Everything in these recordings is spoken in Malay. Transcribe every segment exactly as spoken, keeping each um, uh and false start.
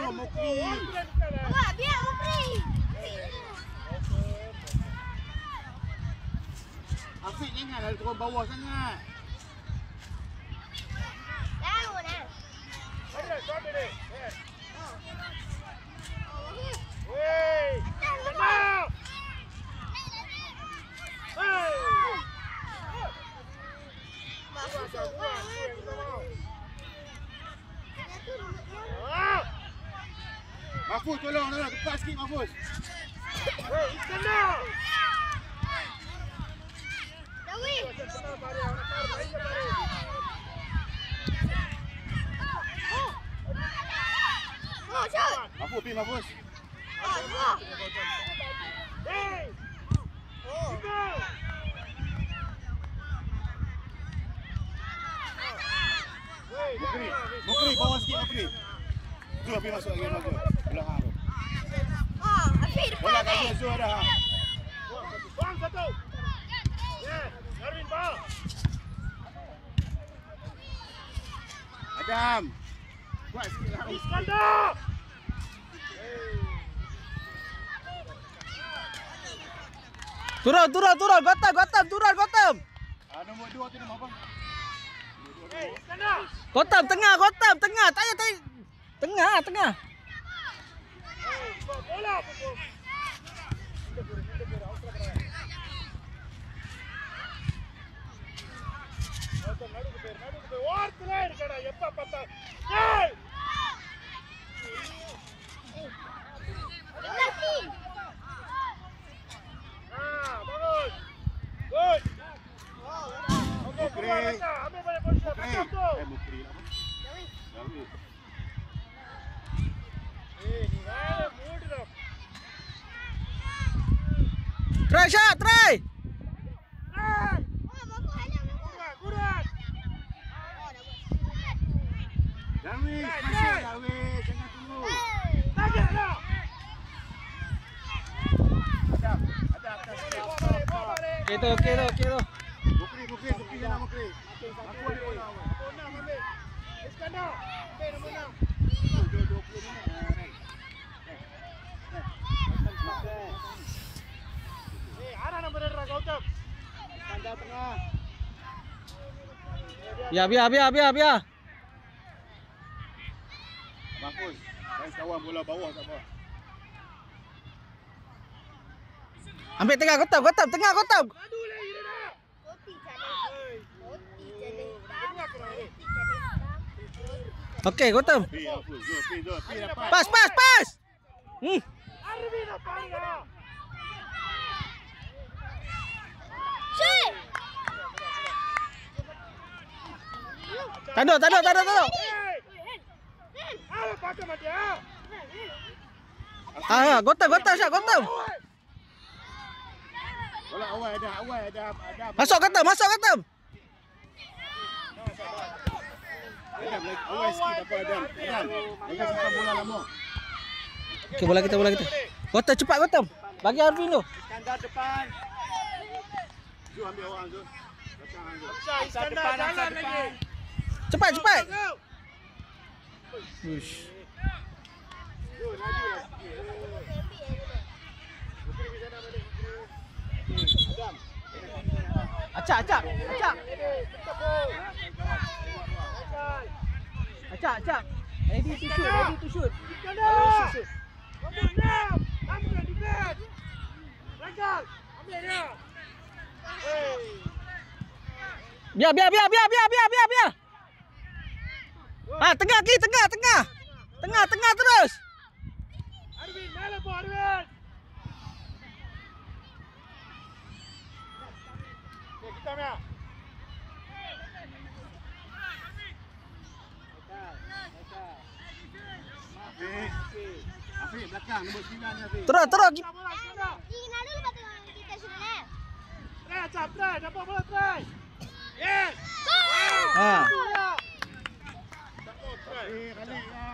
Mukri. Awak biar Mukri. Afiq janganlah turun bawah sangat. Tahu dah. Ada sampai ni. Wei. Kenal. Hei. Mahfuz tolong tolong tepat sikit Mahfuz. Wei, Iskandar. Dawi. Oh, shot. Mahfuz pergi Mahfuz. Oh, shot. Hei. Oh. Mukri. Mukri bawah sikit Mukri. Tu Afiq masuk lagi masuk. Belah hang tu. Oh, Afiq depan Bola ni. kat Zul dah. Bang satu. Yes, Darwin ball. Adam. Buat sikit lah. Iskandar. Turun, turun, turun. Gotham, Gotham, turun, Gotham. Ah, nombor dua tu nama apa? Hei, Iskandar. Gotham, tengah, Gotham, tengah. Tanya, tanya. Tengah, tengah. Hei, bola pukul. நடுக்கு பேர் நடுக்கு பேர் ஓரத்துல இருக்கடா எப்ப பார்த்தா ஏய் ஆ bagus good okey keluar aja ambil balik posisi macam tu Eh, Mukri lah. Dawi. eh ni wala mood dah Try shot, try. eh Oh, mampu hanya mampu. kurang kurang Dawi, masuk Dawi. Jangan tunggu. taklah Adam, Adam, Adam. bawa balik bawa balik Okey tu, okey tu, okey tu. Mukri, Mukri, Mukri jangan Mukri. Aku dia bola. nombor enam ambil Iskandar ambil nombor enam dua puluh minit. eh arah nombor dua Gautam Anda tengah. Biar, biar, biar, biar, biar. Mahfuz, saya kawan bola bawah tak apa. Ambil tengah, Gotham, Gotham, tengah, Gotham. aduh lagi dia dah Roti canai. Roti canai. Tengah kena ni. Roti canai. Okey, Gotham. Pi, Mahfuz, Zul, pi, Zul, pi dapat. Pas, pas, pas. Hmm. Arvin apa ya? Shot. Tanduk, tanduk, tanduk, tanduk. Hey! Apa pakai mati ah? Ah, Gotham, Gotham, shot, Gotham. Bola awal ada, awal ada, ada. Masuk, Gotham, masuk, Gotham. Adam, lagi awal sikit apa Adam. Adam, jangan simpan bola lama. Okey, bola kita, bola kita. Gotham, cepat, Gotham. Bagi Arvin tu. Iskandar depan. Zul ambil orang Zul. Datang Zul. Iskandar jalan lagi. Cepat, cepat. Go. Uish. Zul, lagi lah sikit. Mukri di sana balik. Adam. Acak, acak, acak. Acak, acak. Ready to shoot, ready to shoot. Iskandar. Nombor enam. Ambil defense. Ragal. Ambil dia. Hey. Biar, biar, biar, biar, biar, biar, biar, biar. Ah, tengah, Ki, tengah, tengah. Tengah, tengah terus. Arvin, mana tu Arvin? Okay, kita ni. Afiq. Afiq belakang nombor sembilan ni Afiq. Terus, terus. Ki- Bola Iskandar. Tinggal dulu batu kita sudah. Try, Acap, try. Dapat bola, try. Yes. Ah. Tu ya. Tak mau try. Eh, balik lah.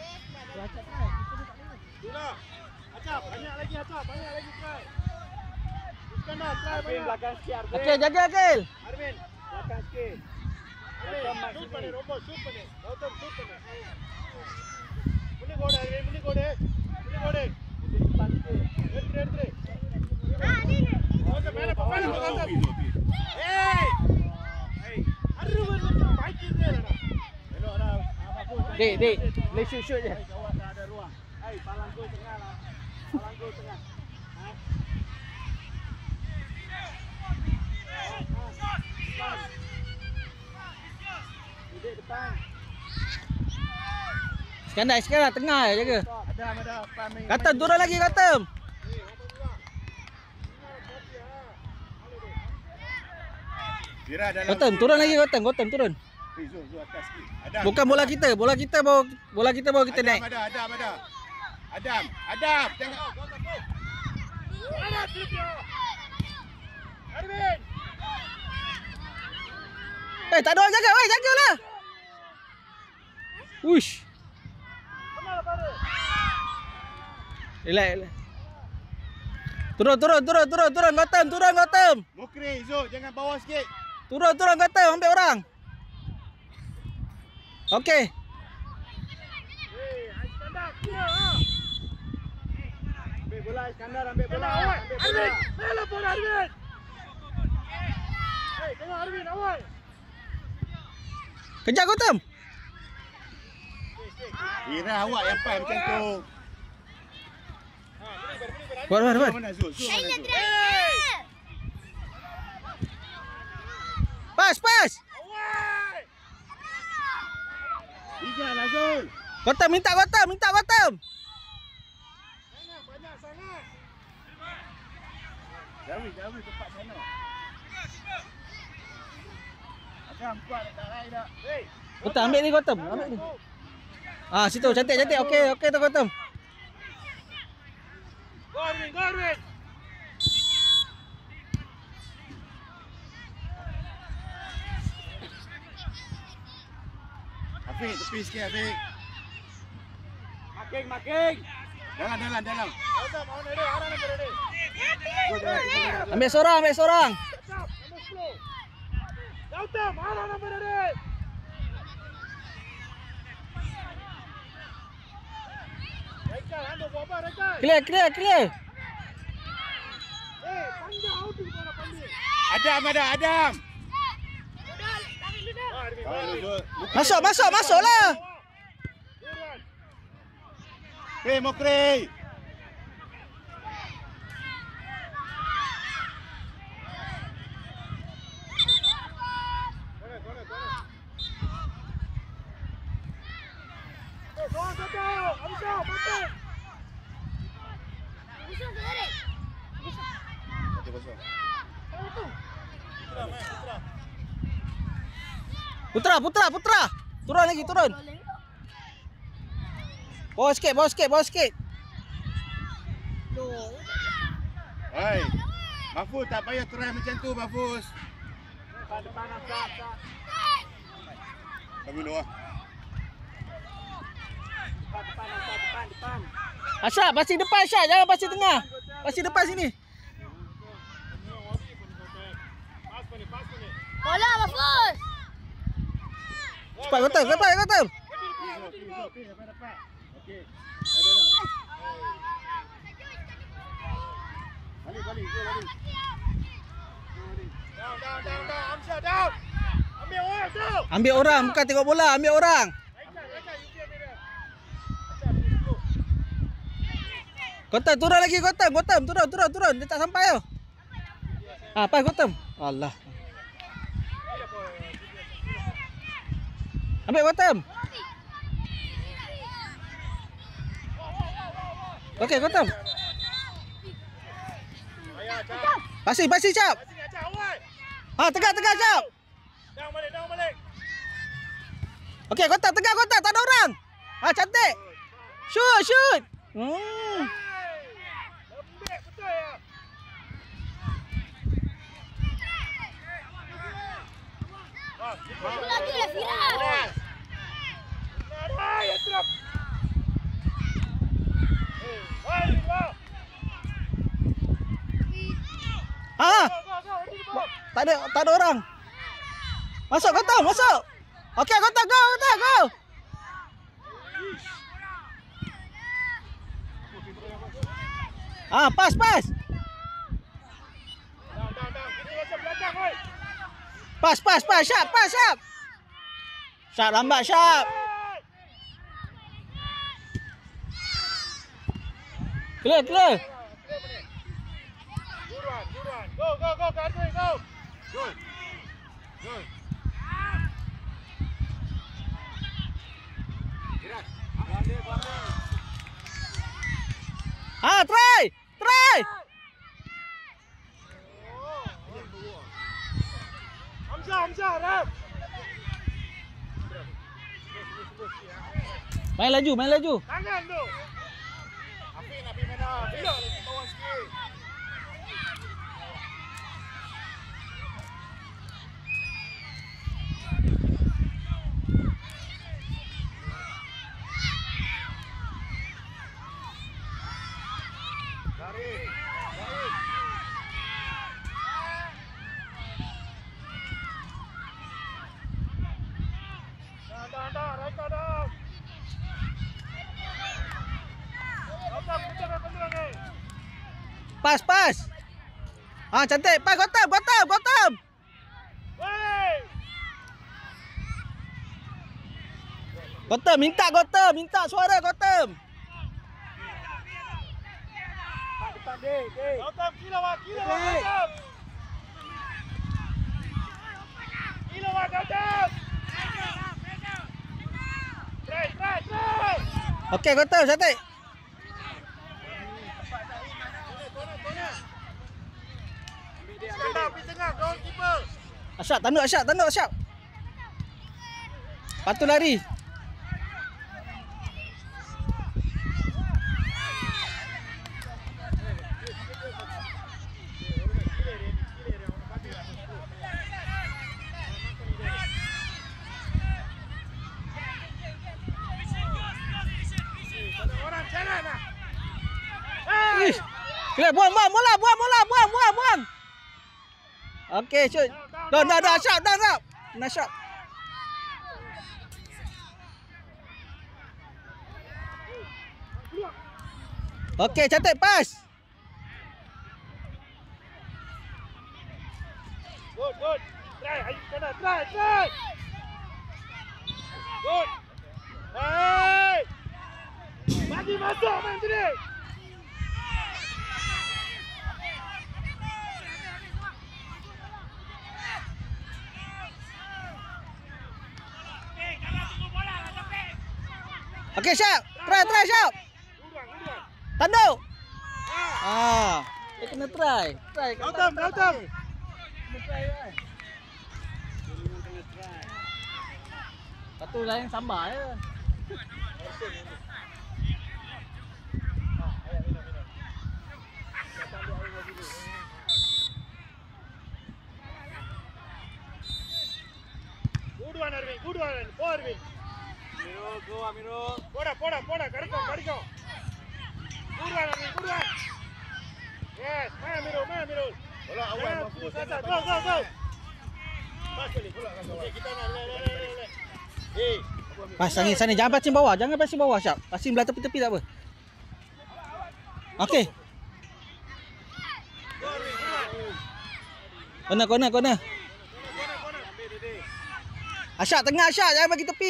Dula. Acap, banyak lagi Acap, banyak lagi try. Iskandar, try banyak. Belakang sikit Arvin. Okey, jaga, Akil. Arvin, Belakang sikit. Arvin, shoot pada robot, shoot pada. Gautam, shoot pada. Boleh go deh, boleh go deh. Boleh go deh. Entry, entry. Ah, ni ni. Oh, mana pemain tu kan? Hey! Hey! Aduh, macam baik je dah. Hello Adam. Apa pun. Dek, dek. Boleh shoot-shoot je. Jawab tak ada ruang. Hey, palang gol tengah lah. Palang gol tengah. Ha? Duduk depan. Sekarang, sekarang tengah je jaga. Adam, Adam. Pan main. Katam turun lagi Katam. Kira dalam. Katam turun lagi Katam, Katam turun. Eh, Zul, Zul atas sikit. Adam. Bukan bola kita, bola kita bawa bola kita bawa kita Adam, naik. Adam, Adam, Adam. Adam, Adam, jangan. Ada trip dia. Arvin. Eh, tak ada orang jaga, oi, jagalah. Uish. Mana baru? Relax, relax. Turun, turun, turun, turun, turun, Katam, turun, Katam. Mukri, Zul, jangan bawah sikit. Turun, turun, Katam, ambil orang. Okey. Hey, Iskandar, kira ha. Ambil bola Iskandar, ambil bola. Ambil bola. Arvin, mana bola Arvin? Hey, tengok Arvin awal. Kejar Katam. Kira awak yang pan macam tu. Buat, buat, buat. Mana Zul? Zul mana Zul? Pas, pas. Awal. Tiga lah Zul. Katam minta Katam, minta Katam. Sangat banyak sangat. Jauh, jauh tempat sana. Adam, kuat tak lain dah. Hey, Katam ambil ni Katam, ambil ni. Ah, situ cantik, cantik. Okey, okey tu Katam. go Arvin, go Arvin. Afiq, tepi sikit Afiq. Making, making. Dalam, dalam, dalam. Ada mau ni dia, ada nombor dia. Zul, dalam, dalam. Ambil seorang, ambil seorang. Cap, nombor sepuluh. Gautam, ada nombor dia. Rekal, anda buat apa Rekal? Clear, clear, clear. Eh, panjang outing kau nak panggil. Adam, ada Adam. Ah, Arvin, Kau ni Zul. Masuk, masuk, masuklah. Turun. Hei, Mukri. Corner, corner, corner. Eh, kau satu. Abisau, mati. Musuh tu Erik. Satu kosong. Putra, main, putra. Putra, putra, putra. Turun lagi, turun. Bawa sikit, bawa sikit, bawa sikit. Hai. Mahfuz tak payah try macam tu, Mahfuz. Depan, depan, Hamzah, Hamzah. Kamu dua. Depan, depan, Hamzah, depan, depan. Asyap, pasti depan Asyap, jangan pasti tengah. Pasti depan sini. Pas pa ni, pas pa ni. Bola Mahfuz. Cepat Katam, cepat Katam. Okey, okey, dapat dapat. Okey. Ada dah. Balik, balik, Zul, balik. Down, down, down, down. Hamzah, down. Ambil orang, down. Ambil orang, bukan tengok bola, ambil orang. Aisyah, Aisyah, you dia dia. Aisyah, please go. Katam turun lagi Katam, Katam turun, turun, turun. Dia tak sampai tau. Ah, pas Katam. Allah. Ambil Katam. Okey, Katam. Ayah, Cap. Pasi, pasi Cap. Sini, Acap, awal. Ah, tegak, tegak Cap. Down balik, down balik. Okey, Katam, tegak Katam, tak ada orang. Ah, cantik. Shoot, shoot. Hmm. Hey, lembek betul ya. Bola tu dah viral. Nah, ya trap. Eh, hai, wah. Ah, Go, go, go, ini go. tak ada, tak ada orang. Masuk Katam, masuk. Okey, Katam, go, Katam, go. Ah, pas, pas. Down, down, down. Kita macam belakang, oi. Pas, pas, pas. Syap, pas, syap. Syap lambat, syap. Clear, clear. Good one, good one. Go, go, go, Kartwi, go. Good. Good. Gerak. Banding, banding. Ah, try. Try. Hamzah, Hamzah, Ram. Main laju, main laju. Tangan tu. Api, api mana? Api. Bawah sikit. Tarik. Tarik. Dah, dah, dah. Raika dah. Hamzah, kita nak penting ni. Pas, pas. Ah, cantik. Pas, Gotham, Gotham, Gotham. Wey. Gotham, minta Gotham, minta suara Gotham. Depan dek, dek. Gautam, kila wah, kila wah, Gautam. Kila wah, Gautam. Try, try, try. Okey, Gotham, cantik. Tengah, pergi tengah, goalkeeper. Asyap, tanduk Asyap, tanduk Asyap. Patu lari. Orang jalan lah. Ish. Kira buang, buang, bola, buang, bola, buang, buang, buang. Okey, shoot. Dah, dah, dah, Asyap, dah, dah. Nak shot. Okey, cantik, pas. Good, good. Try, ayo sana, try, try. Good. Hey. Bagi masuk main sini. Okey, Syap. Try, try, Syap. Guduan, guduan. Tanduk. Ah. Ah, dia kena try. Try. Gautam, Gautam. Satu lain sambar je. Guduan Arvin, guduan. Go Arvin. Amirul, go Amirul. Poda, poda, poda. Karikom, karikom. Guduan Arvin, guduan. Yes, main Amirul, main Amirul. Bola awal Jangan mampu. putus asa. Go, go, go. Pas balik. Okey, kita nak le le le le. Eh, Pas sana, sana. Jangan passing bawah. Jangan passing bawah, Syap. Passing belah tepi-tepi tak apa. Okey. go Arvin, guduan. Corner, corner, corner. Kona, kona. Ambil dia, dek. Asyap tengah, Asyap. Jangan bagi tepi.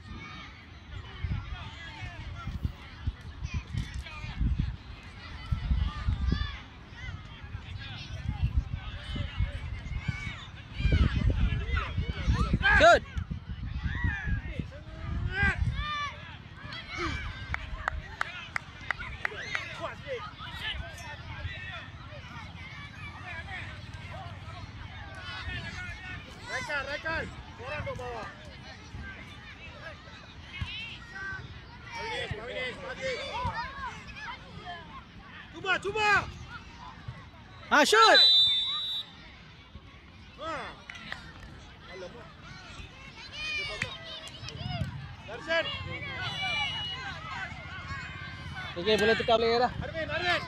Shoot. Kuat sikit. Rekan, rekan. Korang duk bawah. Mawinis, Mawinis, maju. Cuba, cuba. Ah, shoot. Ha. Alamak. Darsan. Okey, boleh tukar player dah. Arvin, Arvin.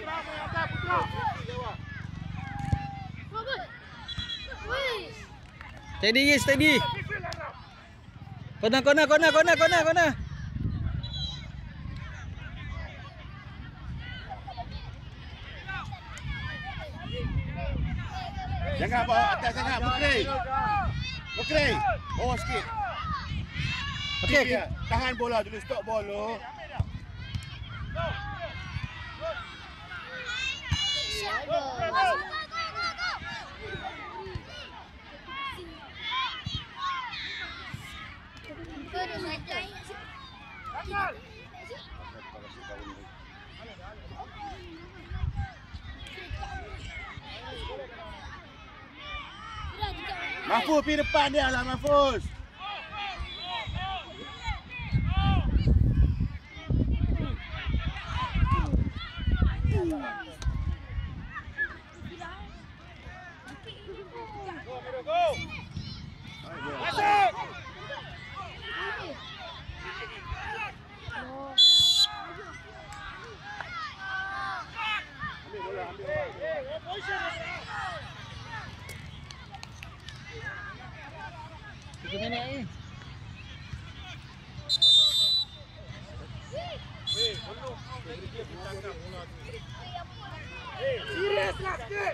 Steady guys, steady. Kona kona kona kona kona kona. Jangan bawa atas sangat, Bukri. Bukri, bawa sikit. Okey, Dia, tahan bola dulu, stop bola. Mahfuz pergi depan dia lah, Mahfuz. Tiga minit ni. Serius lah sikit.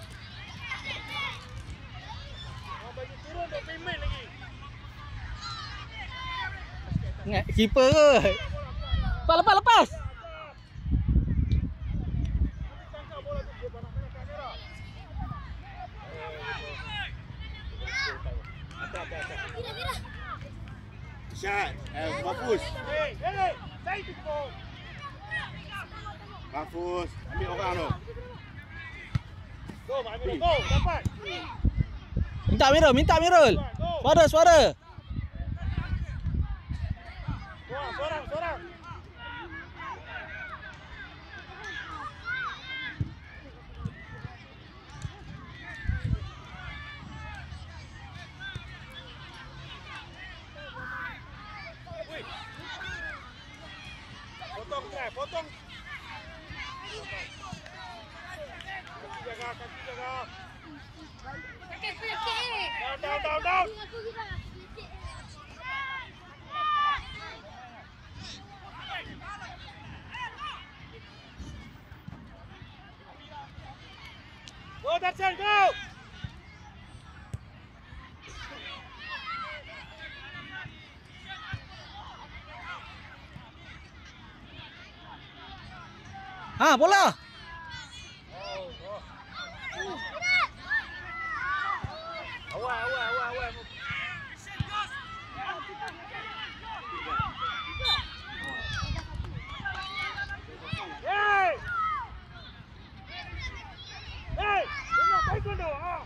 Orang bagi turun untuk payment lagi. Ingat keeper kot. Lepas lepas lepas. Tangkap bola tu dia nak main kamera. Syat, eh, Mahfuz. Hey, hey, saya tu kau. Mahfuz, ambil orang tu. Go, Amirul, go, dapat. Minta Amirul, minta Amirul. Suara suara. Seorang, seorang, seorang. Potong, try, potong. Kaki jaga, kaki jaga. Pakai penyakit. Down, down, down, down. Go, Darsan, go! Ha, bola. Awal, awal, awal, awal. Hey! Hey! Tengok taekwondo. Ah.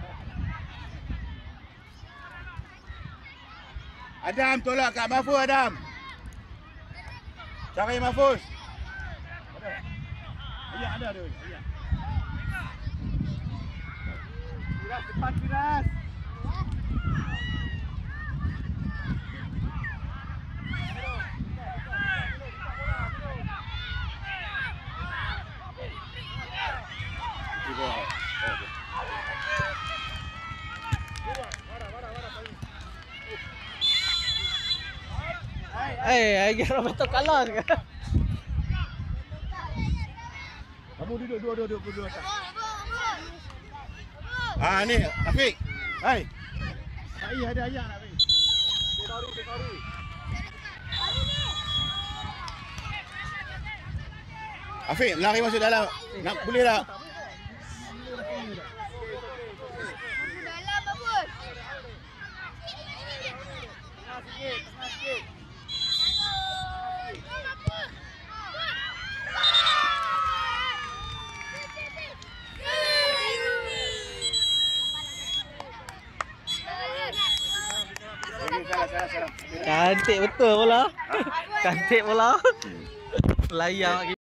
Adam, tolak kat Mahfuz, Adam. Cari Mahfuz. Ada. Ayah ada tu. Ayah. Firas, cepat Firas. Eh, I get Roberto Carlos. Kamu duduk, duduk, duduk, duduk atas. Ah, ni, Afiq. Hai. Hai, ada ayah nak Afiq. Sorry, sorry. Afiq, lari masuk dalam. Nak boleh tak? Dalam bagus. Tengah sikit, tengah sikit. Salah, salah, salah. Cantik betul bola. Cantik bola. Layak.